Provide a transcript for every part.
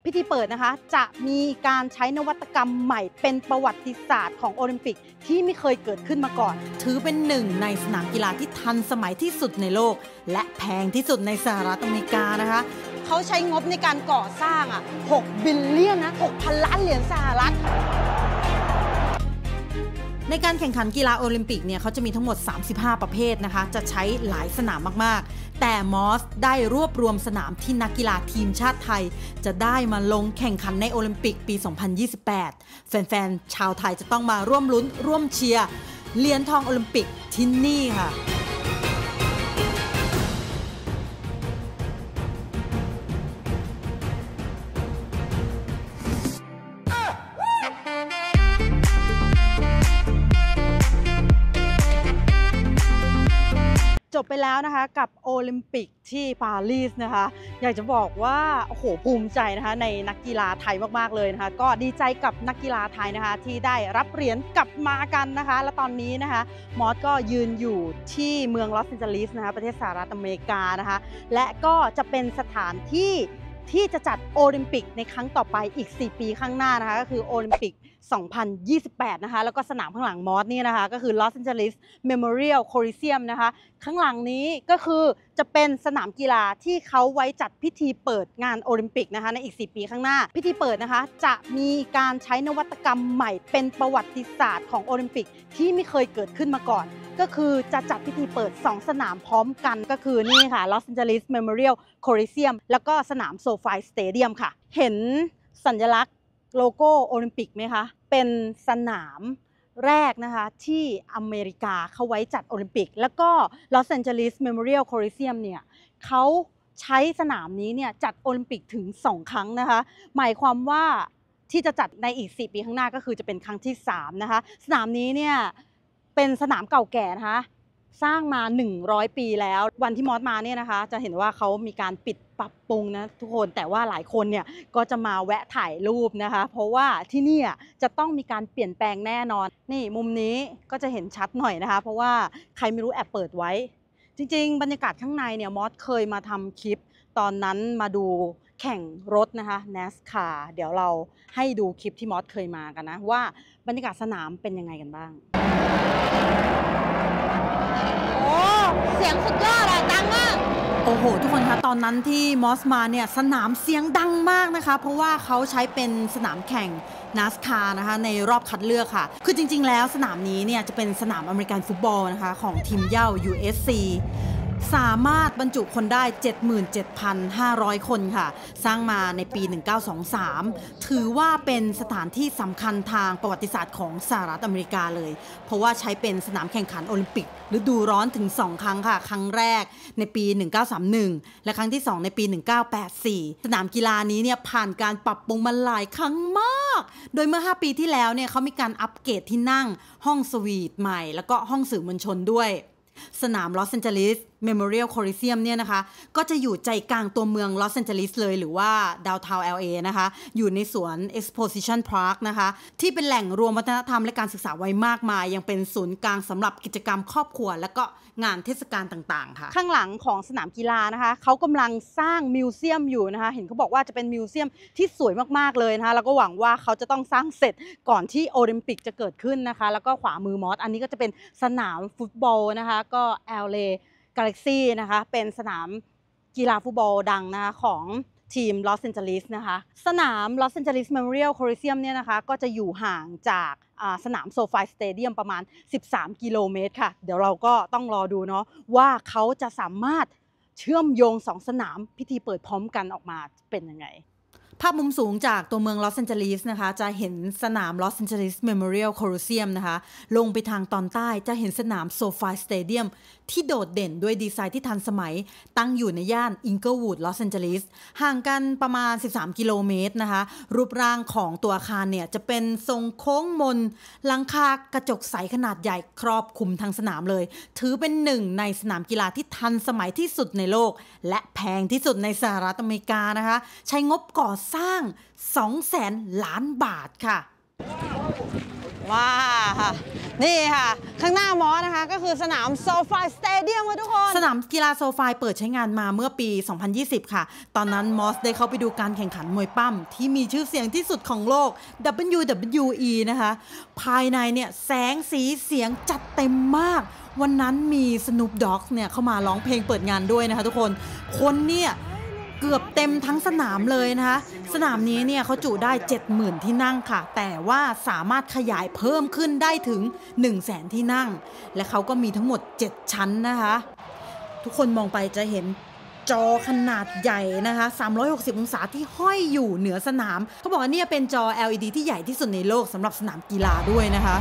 พิธีเปิดนะคะจะมีการใช้นวัตกรรมใหม่เป็นประวัติศาสตร์ของโอลิมปิกที่ไม่เคยเกิดขึ้นมาก่อนถือเป็นหนึ่งในสนามกีฬาที่ทันสมัยที่สุดในโลกและแพงที่สุดในสหรัฐอเมริกานะคะเขาใช้งบในการก่อสร้าง6 บิลเลียนนะ 6,000 ล้านเหรียญสหรัฐในการแข่งขันกีฬาโอลิมปิกเนี่ยเขาจะมีทั้งหมด35ประเภทนะคะจะใช้หลายสนามมากๆแต่มอสได้รวบรวมสนามที่นักกีฬาทีมชาติไทยจะได้มาลงแข่งขันในโอลิมปิกปี 2028 แฟนๆชาวไทยจะต้องมาร่วมลุ้นร่วมเชียร์เหรียญทองโอลิมปิกที่นี่ค่ะจบไปแล้วนะคะกับโอลิมปิกที่ปารีสนะคะอยากจะบอกว่าโอ้โหภูมิใจนะคะในนักกีฬาไทยมากๆเลยนะคะก็ดีใจกับนักกีฬาไทยนะคะที่ได้รับเหรียญกลับมากันนะคะและตอนนี้นะคะมอสก็ยืนอยู่ที่เมืองลอสแอนเจลิสนะคะประเทศสหรัฐอเมริกานะคะและก็จะเป็นสถานที่ที่จะจัดโอลิมปิกในครั้งต่อไปอีก4 ปีข้างหน้านะคะก็คือโอลิมปิก2028นะคะแล้วก็สนามข้างหลังมอสนี่นะคะก็คือ Los Angeles Memorial Coliseum นะคะข้างหลังนี้ก็คือจะเป็นสนามกีฬาที่เขาไว้จัดพิธีเปิดงานโอลิมปิกนะคะในอีก4 ปีข้างหน้าพิธีเปิดนะคะจะมีการใช้นวัตกรรมใหม่เป็นประวัติศาสตร์ของโอลิมปิกที่ไม่เคยเกิดขึ้นมาก่อนก็คือจะจัดพิธีเปิด2 สนามพร้อมกันก็คือนี่ค่ะ Los Angeles Memorial Coliseum แล้วก็สนาม SoFi Stadium ค่ะเห็นสัญลักษณ์โลโก้โอลิมปิกไหมคะเป็นสนามแรกนะคะที่อเมริกาเขาไว้จัดโอลิมปิกแล้วก็ Los Angeles Memorial Coliseum เนี่ยเขาใช้สนามนี้เนี่ยจัดโอลิมปิกถึง2 ครั้งนะคะหมายความว่าที่จะจัดในอีก4 ปีข้างหน้าก็คือจะเป็นครั้งที่3นะคะสนามนี้เนี่ยเป็นสนามเก่าแก่นะคะสร้างมา100 ปีแล้ววันที่มอสมาเนี่ยนะคะจะเห็นว่าเขามีการปิดปรับปรุงนะทุกคนแต่ว่าหลายคนเนี่ยก็จะมาแวะถ่ายรูปนะคะเพราะว่าที่นี่จะต้องมีการเปลี่ยนแปลงแน่นอนนี่มุมนี้ก็จะเห็นชัดหน่อยนะคะเพราะว่าใครไม่รู้แอบเปิดไว้จริงๆบรรยากาศข้างในเนี่ยมอสเคยมาทำคลิปตอนนั้นมาดูแข่งรถนะคะ NASCAR เดี๋ยวเราให้ดูคลิปที่มอสเคยมากันนะว่าบรรยากาศสนามเป็นยังไงกันบ้างเสียงสุดยอดดังมากโอ้โหทุกคนคะตอนนั้นที่มอสมาเนี่ยสนามเสียงดังมากนะคะเพราะว่าเขาใช้เป็นสนามแข่ง NASCAR นะคะในรอบคัดเลือกค่ะคือจริงๆแล้วสนามนี้เนี่ยจะเป็นสนามอเมริกันฟุตบอลนะคะของทีมเหย้า USC สามารถบรรจุคนได้ 77,500 คนค่ะสร้างมาในปี 1923 ถือว่าเป็นสถานที่สำคัญทางประวัติศาสตร์ของสหรัฐอเมริกาเลยเพราะว่าใช้เป็นสนามแข่งขันโอลิมปิกฤดูร้อนถึง2 ครั้งค่ะครั้งแรกในปี 1931 และครั้งที่2ในปี 1984 สนามกีฬานี้เนี่ยผ่านการปรับปรุงมาหลายครั้งมากโดยเมื่อ5 ปีที่แล้วเนี่ยเขามีการอัปเกรดที่นั่งห้องสวีทใหม่แล้วก็ห้องสื่อมวลชนด้วยสนามลอสแอนเจลิสเมโมเรียลโคลิเซียมเนี่ยนะคะก็จะอยู่ใจกลางตัวเมืองลอสแอนเจลิสเลยหรือว่าดาวน์ทาวน์ LA นะคะอยู่ในสวน Exposition Park นะคะที่เป็นแหล่งรวมวัฒนธรรมและการศึกษาไว้มากมายยังเป็นศูนย์กลางสำหรับกิจกรรมครอบครัวและก็งานเทศกาลต่างๆค่ะข้างหลังของสนามกีฬานะคะเขากำลังสร้างมิวเซียมอยู่นะคะเห็นเขาบอกว่าจะเป็นมิวเซียมที่สวยมากๆเลยนะคะแล้วก็หวังว่าเขาจะต้องสร้างเสร็จก่อนที่โอลิมปิกจะเกิดขึ้นนะคะแล้วก็ขวามือมอสอันนี้ก็จะเป็นสนามฟุตบอลนะคะก็ LA Galaxy นะคะเป็นสนามกีฬาฟุตบอลดังนะคะของทีมลอสแอนเจลิสนะคะสนามลอสแอนเจลิสเมโมเรียลโคลิเซียมเนี่ยนะคะก็จะอยู่ห่างจากสนามโซฟาสเตเดียมประมาณ13 กิโลเมตรค่ะเดี๋ยวเราก็ต้องรอดูเนาะว่าเขาจะสามารถเชื่อมโยง2 สนามพิธีเปิดพร้อมกันออกมาเป็นยังไงภาพมุมสูงจากตัวเมืองลอสแอนเจลิสนะคะจะเห็นสนามลอสแอนเจลิสเมโมเรียลโคลิเซียมนะคะลงไปทางตอนใต้จะเห็นสนามโซฟาสเตเดียมที่โดดเด่นด้วยดีไซน์ที่ทันสมัยตั้งอยู่ในย่านอิงเกิลวูดลอสแอนเจลิสห่างกันประมาณ13 กิโลเมตรนะคะรูปร่างของตัวอาคารเนี่ยจะเป็นทรงโค้งมนหลังคากระจกใสขนาดใหญ่ครอบคลุมทั้งสนามเลยถือเป็นหนึ่งในสนามกีฬาที่ทันสมัยที่สุดในโลกและแพงที่สุดในสหรัฐอเมริกานะคะใช้งบก่อสร้าง200,000 ล้านบาทค่ะว้าค่ะนี่ค่ะข้างหน้ามอสนะคะก็คือสนามโซฟาสเตเดียมค่ะทุกคนสนามกีฬาโซฟาเปิดใช้งานมาเมื่อปี 2020 ค่ะตอนนั้นมอสได้เข้าไปดูการแข่งขันมวยปั้มที่มีชื่อเสียงที่สุดของโลก WWE นะคะภายในเนี่ยแสงสีเสียงจัดเต็มมากวันนั้นมี Snoop Dogg เนี่ยเข้ามาร้องเพลงเปิดงานด้วยนะคะทุกคนเนี่ยเกือบเต็มทั้งสนามเลยนะคะสนามนี้เนี่ยเขาจุได้ 70,000 ที่นั่งค่ะแต่ว่าสามารถขยายเพิ่มขึ้นได้ถึง 100,000 ที่นั่งและเขาก็มีทั้งหมด7ชั้นนะคะทุกคนมองไปจะเห็นจอขนาดใหญ่นะคะ360องศาที่ห้อยอยู่เหนือสนามเขาบอกว่าเนี่ยเป็นจอ LED ที่ใหญ่ที่สุดในโลกสำหรับสนามกีฬาด้วยนะคะ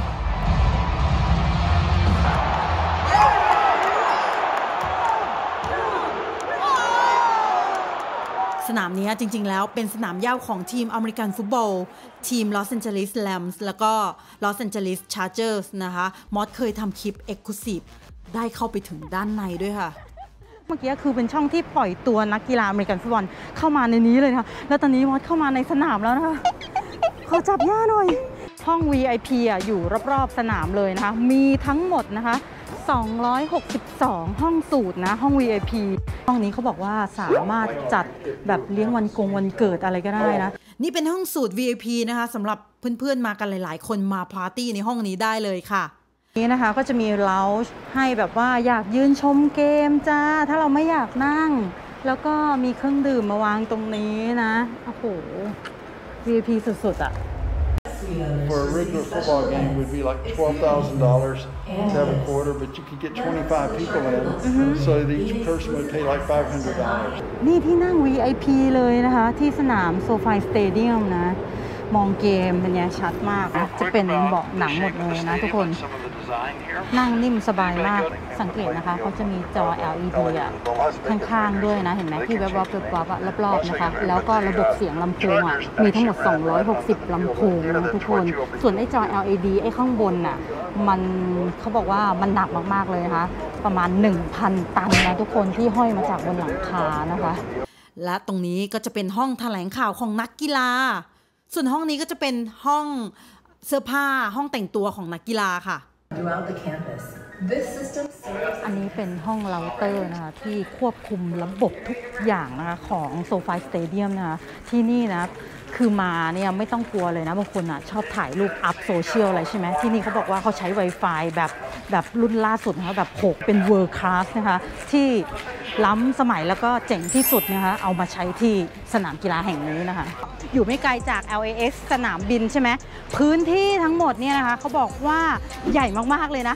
สนามนี้จริงๆแล้วเป็นสนามหญ้าของทีมอเมริกันฟุตบอลทีมลอสแอนเจลิสแรมส์แล้วก็ลอสแอนเจลิสชาร์เจอร์สนะคะมอสเคยทำคลิป Exclusive ได้เข้าไปถึงด้านในด้วยค่ะเมื่อกี้คือเป็นช่องที่ปล่อยตัวนักกีฬาอเมริกันฟุตบอลเข้ามาในนี้เลยค่ะแล้วตอนนี้มอสเข้ามาในสนามแล้วนะคะขอจับย่าหน่อยห้อง VIP อยู่รอบๆสนามเลยนะคะมีทั้งหมดนะคะ262ห้องสูตรนะห้อง VIP ห้องนี้เขาบอกว่าสามารถจัดแบบเลี้ยงวันเกิดอะไรก็ได้นะนี่เป็นห้องสูตร VIP นะคะสำหรับเพื่อนๆมากันหลายๆคนมาปาร์ตี้ในห้องนี้ได้เลยค่ะนี่นะคะก็จะมีเลาจ์ให้แบบว่าอยากยืนชมเกมจ้าถ้าเราไม่อยากนั่งแล้วก็มีเครื่องดื่มมาวางตรงนี้นะโอ้โห VIP สุดๆอ่ะ For a regular football game would be like $12,000 to have a quarter, but you could get 25 people in, so each person would pay like $500. นี่ที่นั่ง VIP เลยนะคะที่สนามโซฟาสเตเดียมนะมองเกมเป็นไงชัดมากนะจะเป็นเบาะหนังหมดเลยนะทุกคนนั่งนิ่มสบายมากสังเกตนะคะเขาจะมีจอ LED อ่ะข้างๆด้วยนะเห็นไหมที่แวบๆรอบๆนะคะแล้วก็ระบบเสียงลำโพงอ่ะมีทั้งหมด260ลำโพงนะทุกคนส่วนไอ้จอ LED ไอ้ข้างบนน่ะมันเขาบอกว่ามันหนักมากๆเลยนะคะประมาณ 1,000 ตันนะทุกคนที่ห้อยมาจากบนหลังคานะคะและตรงนี้ก็จะเป็นห้องแถลงข่าวของนักกีฬาส่วนห้องนี้ก็จะเป็นห้องเสื้อผ้าห้องแต่งตัวของนักกีฬาค่ะอันนี้เป็นห้องเราเตอร์นะคะที่ควบคุมระบบทุกอย่างนะคะของโซฟาสเตเดียมนะคะที่นี่นะคือมาเนี่ยไม่ต้องกลัวเลยนะบางคนชอบถ่ายรูปอัพโซเชียลอะไรใช่ไหมที่นี่เขาบอกว่าเขาใช้ Wi-Fi แบบรุ่นล่าสุดนะคะแบบ6เป็น World Class นะคะที่ล้ำสมัยแล้วก็เจ๋งที่สุดนะคะเอามาใช้ที่สนามกีฬาแห่งนี้นะคะอยู่ไม่ไกลจาก LAX สนามบินใช่ไหมพื้นที่ทั้งหมดเนี่ยนะคะเขาบอกว่าใหญ่มากๆเลยนะ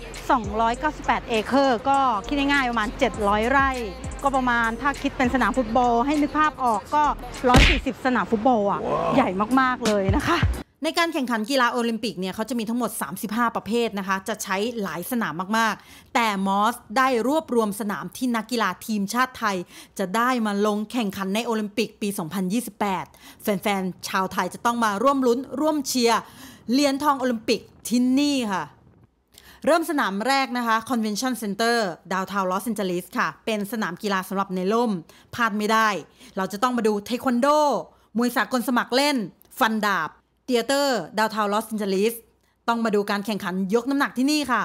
298เอเคอร์ก็คิดง่ายๆประมาณ700ไร่ก็ประมาณถ้าคิดเป็นสนามฟุตบอลให้นึกภาพออกก็140สนามฟุตบอลอ่ะใหญ่มากๆเลยนะคะในการแข่งขันกีฬาโอลิมปิกเนี่ยเขาจะมีทั้งหมด35ประเภทนะคะจะใช้หลายสนามมากๆแต่มอสได้รวบรวมสนามที่นักกีฬาทีมชาติไทยจะได้มาลงแข่งขันในโอลิมปิกปี 2028 แฟนๆชาวไทยจะต้องมาร่วมลุ้นร่วมเชียร์เหรียญทองโอลิมปิกที่นี่ค่ะเริ่มสนามแรกนะคะ Convention Center ดาวน์ทาวน์ลอสแอนเจลิสค่ะเป็นสนามกีฬาสำหรับในร่มพลาดไม่ได้เราจะต้องมาดูเทควันโดมวยสากลสมัครเล่นฟันดาบเธียเตอร์ดาวน์ทาวน์ลอสแอนเจลิสต้องมาดูการแข่งขันยกน้ำหนักที่นี่ค่ะ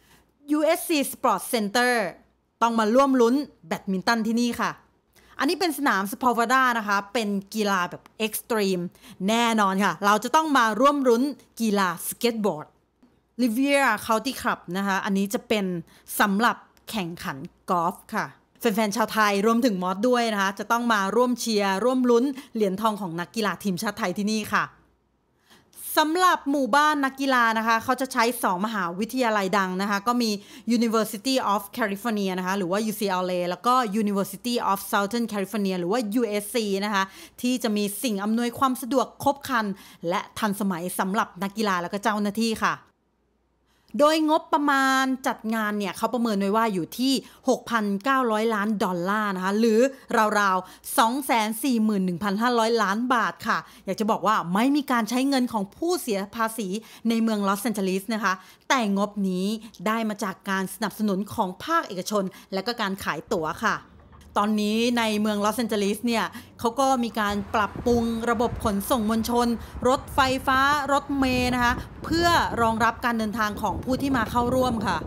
USC Sports Center ต้องมาร่วมลุ้นแบดมินตันที่นี่ค่ะอันนี้เป็นสนามสปอร์วาดานะคะเป็นกีฬาแบบเอ็กซ์ตรีมแน่นอนค่ะเราจะต้องมาร่วมลุ้นกีฬาสเก็ตบอร์ดRiviera Country Club นะคะอันนี้จะเป็นสำหรับแข่งขันกอล์ฟค่ะแฟนๆชาวไทยรวมถึงมอสด้วยนะคะจะต้องมาร่วมเชียร์ร่วมลุ้นเหรียญทองของนักกีฬาทีมชาติไทยที่นี่ค่ะสำหรับหมู่บ้านนักกีฬานะคะเขาจะใช้2มหาวิทยาลัยดังนะคะก็มี University of California นะคะหรือว่า UCLA แล้วก็ University of Southern California หรือว่า USC นะคะที่จะมีสิ่งอำนวยความสะดวกครบครันและทันสมัยสำหรับนักกีฬาและก็เจ้าหน้าที่ค่ะโดยงบประมาณจัดงานเนี่ยเขาประเมินไว้ว่าอยู่ที่ 6,900 ล้านดอลลาร์นะคะหรือราวๆ 241,500 ล้านบาทค่ะอยากจะบอกว่าไม่มีการใช้เงินของผู้เสียภาษีในเมืองลอสแอนเจลิสนะคะแต่งบนี้ได้มาจากการสนับสนุนของภาคเอกชนและก็การขายตั๋วค่ะตอนนี้ในเมืองลอสแอนเจลิสเนี่ยเขาก็มีการปรับปรุงระบบขนส่งมวลชนรถไฟฟ้ารถเมล์นะคะเพื่อรองรับการเดินทางของผู้ที่มาเข้าร่วมค่ะ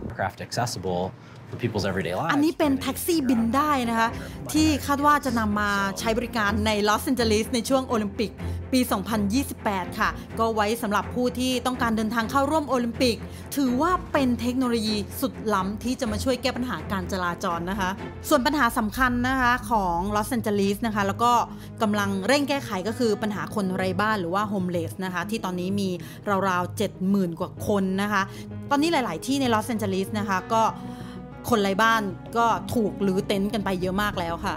อันนี้เป็นแท็กซี่บินได้นะคะที่คาดว่าจะนำมาใช้บริการในลอสแอนเจลิสในช่วงโอลิมปิกปี 2028 ค่ะก็ไว้สำหรับผู้ที่ต้องการเดินทางเข้าร่วมโอลิมปิกถือว่าเป็นเทคโนโลยีสุดล้ำที่จะมาช่วยแก้ปัญหาการจราจรนะคะส่วนปัญหาสำคัญนะคะของลอสแอนเจลิสนะคะแล้วก็กำลังเร่งแก้ไขก็คือปัญหาคนไร้บ้านหรือว่าโฮมเลสนะคะที่ตอนนี้มีราวๆ 70,000 กว่าคนนะคะตอนนี้หลายๆที่ในลอสแอนเจลิสนะคะก็คนไร้บ้านก็ถูกรื้อเต็นท์กันไปเยอะมากแล้วค่ะ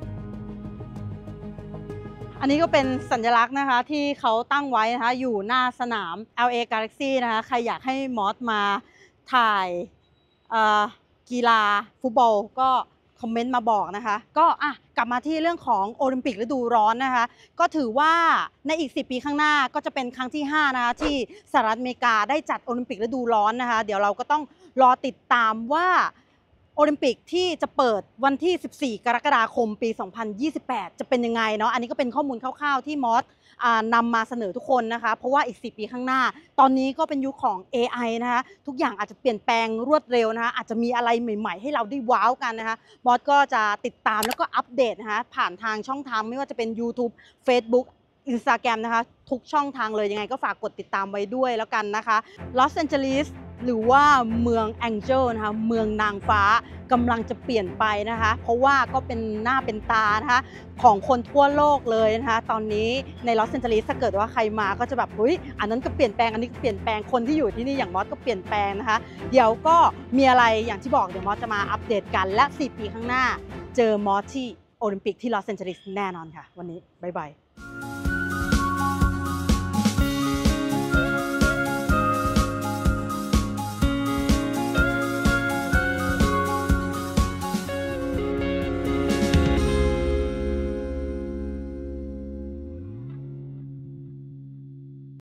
อันนี้ก็เป็นสัญลักษณ์นะคะที่เขาตั้งไว้นะคะอยู่หน้าสนาม LA Galaxy นะคะใครอยากให้มอสมาถ่ายกีฬาฟุตบอลก็คอมเมนต์มาบอกนะคะก็กลับมาที่เรื่องของโอลิมปิกฤดูร้อนนะคะก็ถือว่าในอีก10 ปีข้างหน้าก็จะเป็นครั้งที่5นะคะที่สหรัฐอเมริกาได้จัดโอลิมปิกฤดูร้อนนะคะเดี๋ยวเราก็ต้องรอติดตามว่าโอลิมปิกที่จะเปิดวันที่14 กรกฎาคมปี 2028 จะเป็นยังไงเนาะอันนี้ก็เป็นข้อมูลคร่าวๆที่มอสนำมาเสนอทุกคนนะคะเพราะว่าอีก10 ปีข้างหน้าตอนนี้ก็เป็นยุคของ AI นะคะทุกอย่างอาจจะเปลี่ยนแปลงรวดเร็วนะคะอาจจะมีอะไรใหม่ๆให้เราได้ว้าวกันนะคะมอสก็จะติดตามแล้วก็อัปเดตนะคะผ่านทางช่องทางไม่ว่าจะเป็น YouTube Facebook Instagram นะคะทุกช่องทางเลยยังไงก็ฝากกดติดตามไว้ด้วยแล้วกันนะคะลอสแอนเจลิสหรือว่าเมืองแองเจิลนะคะเมืองนางฟ้ากำลังจะเปลี่ยนไปนะคะเพราะว่าก็เป็นหน้าเป็นตานะคะของคนทั่วโลกเลยนะคะตอนนี้ในลอสแอนเจลิสถ้าเกิดว่าใครมาก็จะแบบเฮ้ยอันนั้นก็เปลี่ยนแปลงอันนี้ก็เปลี่ยนแปลงคนที่อยู่ที่นี่อย่างมอสก็เปลี่ยนแปลงนะคะเดี๋ยวก็มีอะไรอย่างที่บอกเดี๋ยวมอสจะมาอัปเดตกันและ4 ปีข้างหน้าเจอมอสที่โอลิมปิกที่ลอสแอนเจลิสแน่นอนค่ะวันนี้บ๊ายบาย